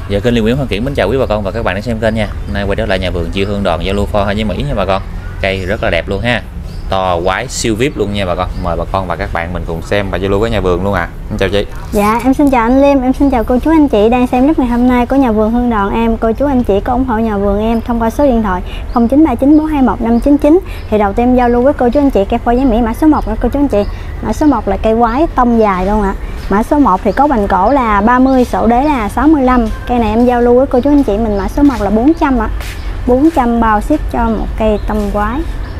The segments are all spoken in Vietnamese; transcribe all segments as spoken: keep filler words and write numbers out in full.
Giờ kênh Liên Nguyễn Hoàng Kiển mến chào quý bà con và các bạn đang xem kênh nha. Hôm nay quay trở lại nhà vườn Chiêu Hương Đoàn giao lưu pho hai với Mỹ nha bà con. Cây rất là đẹp luôn ha. To quái siêu vip luôn nha bà con. Mời bà con và các bạn mình cùng xem và giao lưu với nhà vườn luôn à. Em chào chị. Dạ em xin chào anh Liêm, em xin chào cô chú anh chị đang xem clip ngày hôm nay của nhà vườn Hương Đoàn em. Cô chú anh chị có ủng hộ nhà vườn em thông qua số điện thoại không chín ba chín bốn hai một năm chín chín. Thì đầu tiên giao lưu với cô chú anh chị cây phôi giấy Mỹ mã số một nha cô chú anh chị. Mã số một là cây quái tông dài luôn ạ. Mã số một thì có vành cổ là ba mươi, sổ đế là sáu mươi lăm. Cây này em giao lưu với cô chú anh chị mình mã số một là bốn trăm ạ. bốn trăm bao ship cho một cây tông quái.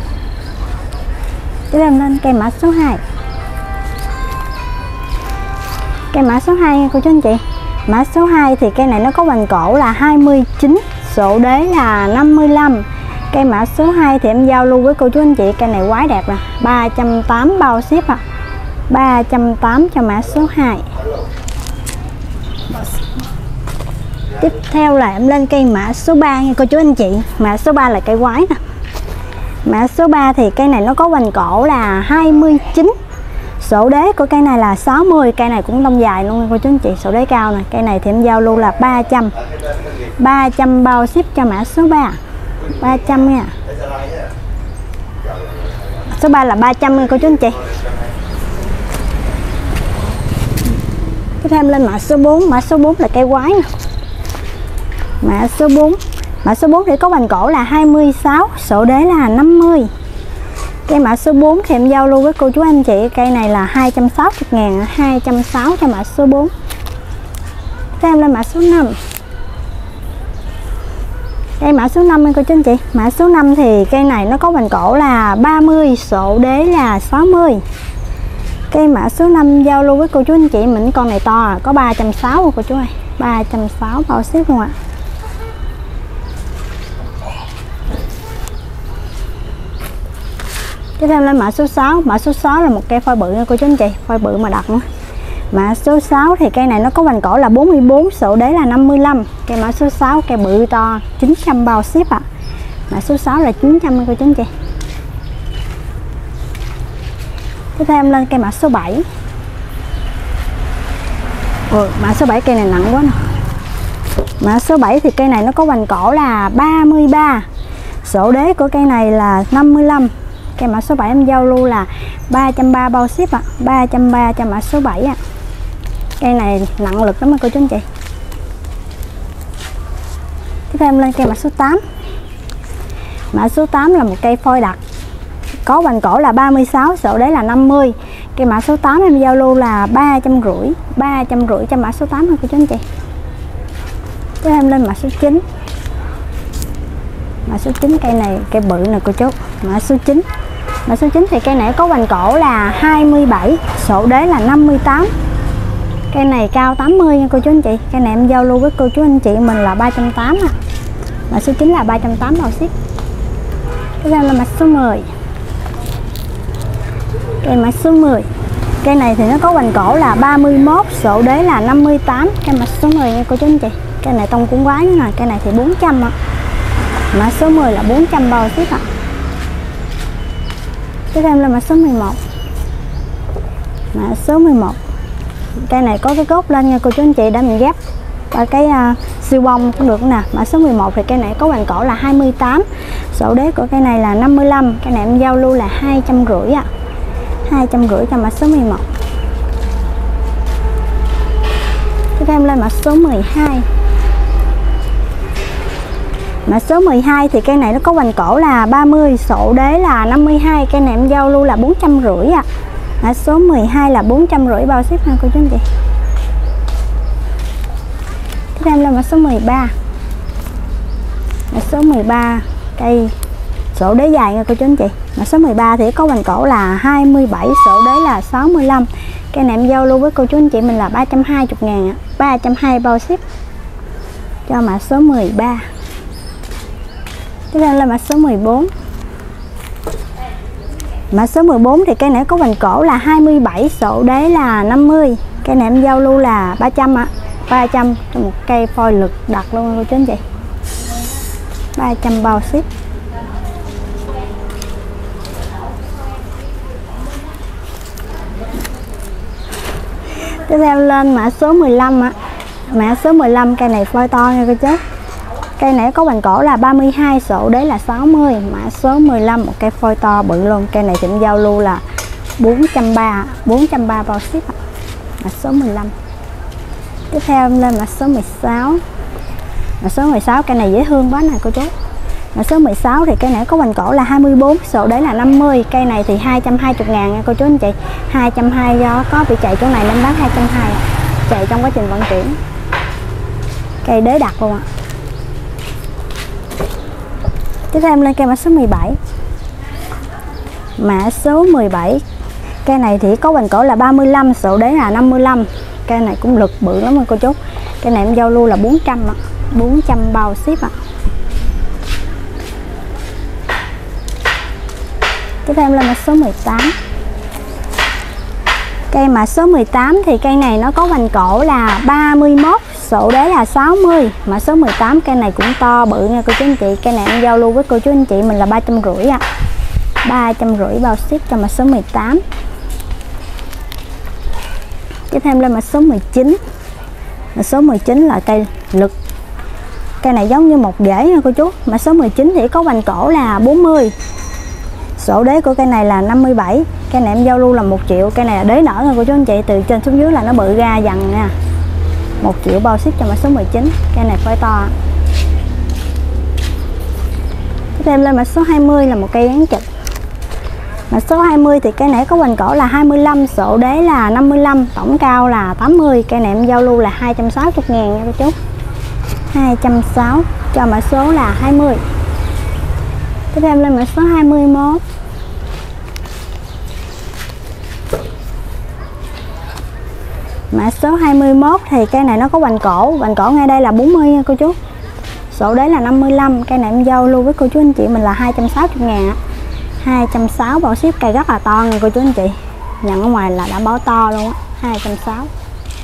Tiếp em lên cây mã số hai. Cây mã số hai nha cô chú anh chị. Mã số hai thì cây này nó có vành cổ là hai mươi chín, sổ đế là năm mươi lăm. Cây mã số hai thì em giao lưu với cô chú anh chị, cây này quái đẹp nè, ba trăm tám mươi bao ship ạ. À. ba trăm tám mươi cho mã số hai. Tiếp theo là em lên cây mã số ba nha cô chú anh chị. Mã số ba là cây quái nè. Mã số ba thì cây này nó có vành cổ là hai mươi chín. Sổ đế của cây này là sáu mươi, cây này cũng lông dài luôn cô chú anh chị, sổ đế cao này. Cây này thì em giao lưu là ba trăm. ba trăm bao ship cho mã số ba. ba trăm nha. Số ba là ba trăm nha cô chú anh chị. Tiếp theo em lên mã số bốn, mã số bốn là cây quái nè. Mã số bốn. Mã số bốn thì có vành cổ là hai mươi sáu, sổ đế là năm mươi. Cây mã số bốn thì em giao lưu với cô chú anh chị, cây này là hai trăm sáu mươi ngàn, hai trăm sáu mươi cho mã số bốn. Tiếp em lên mã số năm. Cây mã số năm nha cô chú anh chị. Mã số năm thì cây này nó có vành cổ là ba mươi, sổ đế là sáu mươi. Cây mã số năm giao lưu với cô chú anh chị mình con này to à, có ba trăm sáu mươi cô chú ơi. ba trăm sáu mươi bao ship luôn ạ. À. Tiếp theo lên mã số sáu. Mã số sáu là một cây phôi bự nha cô chú anh chị, phôi bự mà đặt nữa. Mã số sáu thì cây này nó có vành cổ là bốn mươi bốn, sổ đế là năm mươi lăm. Cây mã số sáu cây bự to, chín trăm bao ship ạ. À. Mã số sáu là chín trăm nha cô chú anh chị. Tiếp theo em lên cây mã số bảy. Ừ, mã số bảy cây này nặng quá nè. Mã số bảy thì cây này nó có vành cổ là ba mươi ba. Sổ đế của cây này là năm mươi lăm. Cây mã số bảy em giao lưu là ba trăm ba mươi bao ship ạ. À. ba trăm ba mươi cho mã số bảy ạ. À. Cây này nặng lực lắm cô chú anh chị. Tiếp theo em lên cây mã số tám. Mã số tám là một cây phôi đặc. Có vành cổ là ba mươi sáu, sổ đế là năm mươi. Cây mã số tám em giao lưu là ba trăm rưỡi, ba trăm rưỡi cho mã số tám thôi cô chú anh chị. Tiếp em lên mã số chín. Mã số chín cây này cây bự nè cô chú. Mã số chín. Mã số chín thì cây này có vành cổ là hai mươi bảy, sổ đế là năm mươi tám. Cây này cao tám mươi nha cô chú anh chị. Cây này em giao lưu với cô chú anh chị mình là ba trăm tám mươi. À. Mã số chín là ba trăm tám mươi bao ship. Tiếp theo là mã số mười. Cây mã số mười. Cây này thì nó có vành cổ là ba mươi mốt, sổ đế là năm mươi tám. Cây mã số mười nha cô chú anh chị. Cây này tông cũng quái nữa nè, cây này thì bốn trăm ạ. Mã số mười là bốn trăm bao ship ạ. Tiếp theo là mã số mười một. Mã số mười một. Cây này có cái cốt lên nha cô chú anh chị để mình ghép và cái uh, siêu bông cũng được nè. Mã số mười một thì cây này có vành cổ là hai mươi tám, sổ đế của cây này là năm mươi lăm. Cây này em giao lưu là hai trăm rưỡi ạ. hai trăm rưỡi cho mã số mười một. Tiếp theo em lên mã số mười hai. Mã số mười hai thì cây này nó có vành cổ là ba mươi, sổ đế là năm mươi hai. Cây này em giao lưu là bốn trăm rưỡi ạ. Mã số mười hai là bốn trăm rưỡi bao ship nha cô chú anh chị. Tiếp theo em lên mã số mười ba. Mã số mười ba cây sổ đế dài nha cô chú anh chị. Mã số mười ba thì có vành cổ là hai mươi bảy, sổ đế là sáu mươi lăm. Cây này em giao lưu với cô chú anh chị mình là ba trăm hai mươi ngàn ạ. ba trăm hai mươi bao ship cho mã số mười ba. Tiếp theo là mã số mười bốn. Mã số mười bốn thì cây này có vành cổ là hai mươi bảy, sổ đế là năm mươi. Cây này em giao lưu là ba trăm ạ. ba trăm cho một cây phôi lực đặt luôn cô chú anh chị. ba trăm bao ship. Tiếp theo lên mã số mười lăm ạ. Mã số mười lăm, cây này phôi to nha cô chú. Cây này có vành cổ là ba mươi hai, sổ đế là sáu mươi. Mã số mười lăm, một cây phôi to bự luôn. Cây này tiệm giao lưu là bốn trăm ba mươi, bốn trăm ba mươi bao ship ạ. Mã số mười lăm. Tiếp theo em lên mã số mười sáu. Mã số mười sáu, cây này dễ thương quá nè cô chú. Mã số mười sáu thì cây này có vành cổ là hai mươi bốn, sổ đế là năm mươi. Cây này thì hai trăm hai mươi ngàn nha cô chú anh chị. hai trăm hai mươi do có bị chạy chỗ này nên bán hai trăm hai mươi. Chạy trong quá trình vận chuyển. Cây đế đặc luôn ạ. Tiếp theo em lên cây mã số mười bảy. Mã số mười bảy, cây này thì có vành cổ là ba mươi lăm, sổ đế là năm mươi lăm. Cây này cũng lực bự lắm nha cô chú. Cây này em giao lưu là bốn trăm ạ. bốn trăm bao ship ạ. Tiếp theo em lên mã số mười tám. Cây mã số mười tám thì cây này nó có vành cổ là ba mươi mốt, sổ đế là sáu mươi. Mã số mười tám, cây này cũng to bự nha cô chú anh chị. Cây này em giao lưu với cô chú anh chị mình là ba trăm rưỡi ạ. ba trăm rưỡi bao ship cho mã số mười tám. Tiếp theo em lên mã số mười chín. Mã số mười chín là cây lực. Cây này giống như một rễ nha cô chú. Mã số mười chín thì có vành cổ là bốn mươi. Sổ đế của cây này là năm mươi bảy. Cây này em giao lưu là một triệu. Cây này là đế nở nha cô chú anh chị. Từ trên xuống dưới là nó bự ra dần nha. một triệu bao ship cho mã số mười chín. Cây này phôi to. Tiếp theo em lên mã số hai mươi là một cây dán trực. Mã số hai mươi thì cây này có vành cổ là hai mươi lăm, sổ đế là năm mươi lăm, tổng cao là tám mươi. Cây này em giao lưu là hai trăm sáu mươi ngàn nha cô chú. hai trăm sáu mươi cho mã số là hai mươi. Tiếp theo em lên mã số hai mươi mốt. Mã số hai mươi mốt thì cây này nó có vành cổ. Vành cổ ngay đây là bốn mươi nha cô chú. Sổ đế là năm mươi lăm. Cây này em giao lưu với cô chú anh chị mình là hai trăm sáu mươi ngàn. hai trăm sáu mươi bao ship. Cây rất là to nha cô chú anh chị. Nhận ở ngoài là đã báo to luôn á. hai trăm sáu mươi.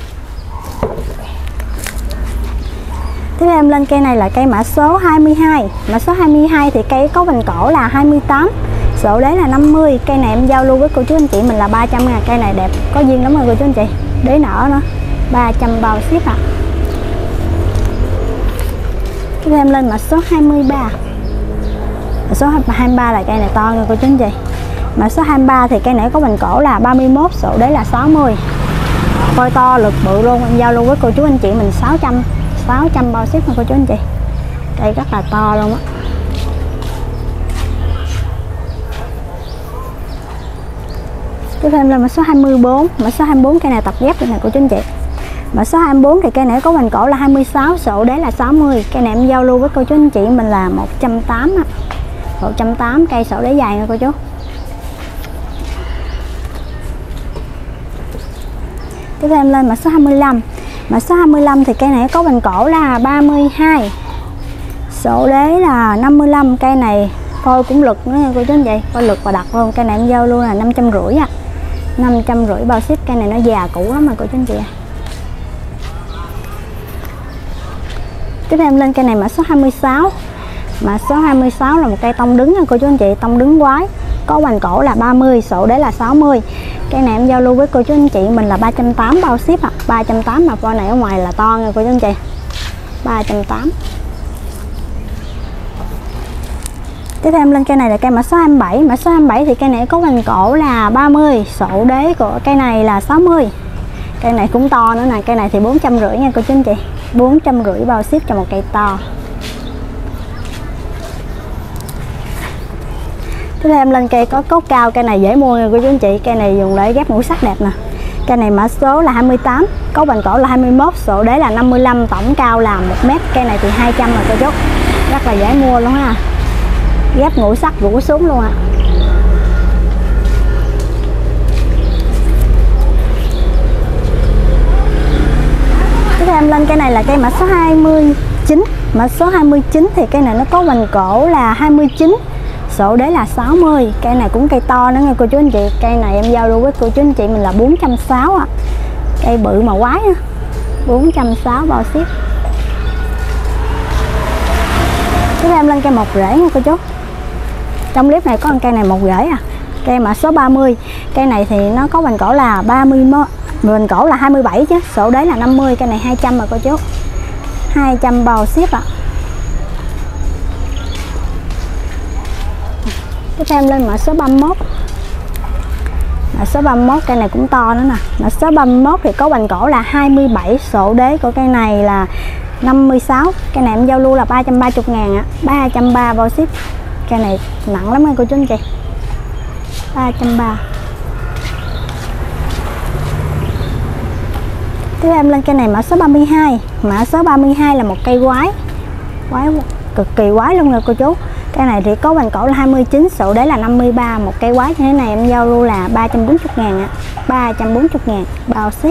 Tiếp theo em lên cây này là cây mã số hai mươi hai. Mã số hai mươi hai thì cây có vành cổ là hai mươi tám, sổ đế là năm mươi. Cây này em giao lưu với cô chú anh chị mình là ba trăm ngàn. Cây này đẹp, có duyên lắm rồi cô chú anh chị. Đế nở nữa. ba trăm bao ship ạ. À. Tiếp theo em lên mã số hai mươi ba. Mã số hai mươi ba là cây này to nha cô chú anh chị. Mã số hai mươi ba thì cây này có vành cổ là ba mươi mốt, sổ đế là sáu mươi. Phôi to lực bự luôn. Em giao lưu với cô chú anh chị mình sáu trăm. sáu trăm bao ship nha cô chú anh chị. Cây rất là to luôn á. Tiếp theo em lên mã số hai mươi bốn. Mã số hai mươi bốn cây này tập ghép này cô chú anh chị. Mã số hai mươi bốn thì cây này có vành cổ là hai mươi sáu, sổ đế là sáu mươi. Cây này em giao lưu với cô chú anh chị mình là một trăm tám mươi. một trăm tám mươi, cây sổ đế dài nha cô chú. Tiếp theo em lên mã số hai mươi lăm. Mã số hai mươi lăm thì cây này có vành cổ là ba mươi hai, sổ đế là năm mươi lăm. Cây này phôi cũng lực nữa nha cô chú anh chị, phôi lực và đặc luôn. Cây này em giao luôn là năm trăm rưỡi à. năm trăm rưỡi bao ship. Cây này nó già cũ lắm mà cô chú anh chị. Tiếp theo em lên cây này mã số hai mươi sáu. Mã số hai mươi sáu là một cây tông đứng nha cô chú anh chị, tông đứng quái. Có vành cổ là ba mươi, sổ đế là sáu mươi. Cây này em giao lưu với cô chú anh chị mình là ba trăm tám mươi bao ship ạ. À. ba trăm tám mươi mà phôi này ở ngoài là to nha cô chú anh chị. ba trăm tám mươi. Tiếp theo em lên cây này là cây mã số hai mươi bảy. Mã số hai mươi bảy thì cây này có vành cổ là ba mươi, sổ đế của cây này là sáu mươi. Cây này cũng to nữa nè. Cây này thì bốn trăm rưỡi nha cô chú anh chị. bốn trăm rưỡi bao ship cho một cây to. Tiếp theo em lên cây có cốt cao. Cây này dễ mua nha cô chú anh chị. Cây này dùng để ghép ngũ sắc đẹp nè. Cây này mã số là hai mươi tám, có vành cổ là hai mươi mốt, sổ đế là năm mươi lăm, tổng cao là một mét. Cây này thì hai trăm rồi cô chú. Rất là dễ mua luôn ha. Ghép ngũ sắc rủ xuống luôn ạ. À. Tiếp theo em lên cây này là cây mã số hai mươi chín. Mã số hai mươi chín thì cây này nó có vành cổ là hai mươi chín, sổ đế là sáu mươi. Cây này cũng cây to nữa nha cô chú anh chị. Cây này em giao lưu với cô chú anh chị mình là bốn trăm sáu mươi ạ. À. Cây bự mà quái á. bốn trăm sáu mươi bao ship. Tiếp theo em lên cây một rễ nha cô chú. Trong clip này có con cây này một rễ à. Cây mã số ba mươi. Cây này thì nó có vành cổ là ba mươi Vành cổ là hai mươi bảy chứ, sổ đế là năm mươi, cái này hai trăm mà cô chú. hai trăm bao ship ạ. À. Tiếp theo em lên mã số ba mươi mốt. Mã số ba mươi mốt cây này cũng to nữa nè. Mã số ba mươi mốt thì có vành cổ là hai mươi bảy, sổ đế của cây này là năm mươi sáu. Cây này em giao lưu là ba trăm ba mươi ngàn ạ. ba trăm ba mươi bao ship. Cây này nặng lắm nha cô chú anh chị. ba trăm ba mươi. Tiếp em lên cây này mã số ba mươi hai. Mã số ba mươi hai là một cây quái. Quái cực kỳ quái luôn nè cô chú. Cây này thì có vành cổ là hai mươi chín, sổ đế là năm mươi ba. Một cây quái như thế này em giao lưu là ba trăm bốn mươi ngàn ạ. ba trăm bốn mươi ngàn bao ship.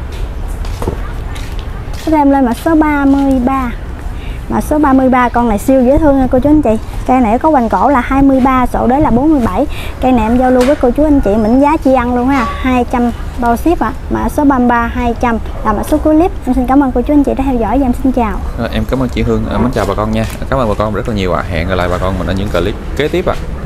Tiếp em lên mã số ba mươi ba. Mã số ba mươi ba con này siêu dễ thương nha cô chú anh chị. Cây này có vành cổ là hai mươi ba, sổ đế là bốn mươi bảy. Cây này em giao lưu với cô chú anh chị mệnh giá chi ăn luôn ha, hai trăm bao ship ạ. À. Mã số ba mươi ba hai trăm là mã số cuối clip. Em xin cảm ơn cô chú anh chị đã theo dõi và em xin chào. Em cảm ơn chị Hương, em muốn chào bà con nha. Cảm ơn bà con rất là nhiều ạ. À. Hẹn gặp lại bà con mình ở những clip kế tiếp ạ. À.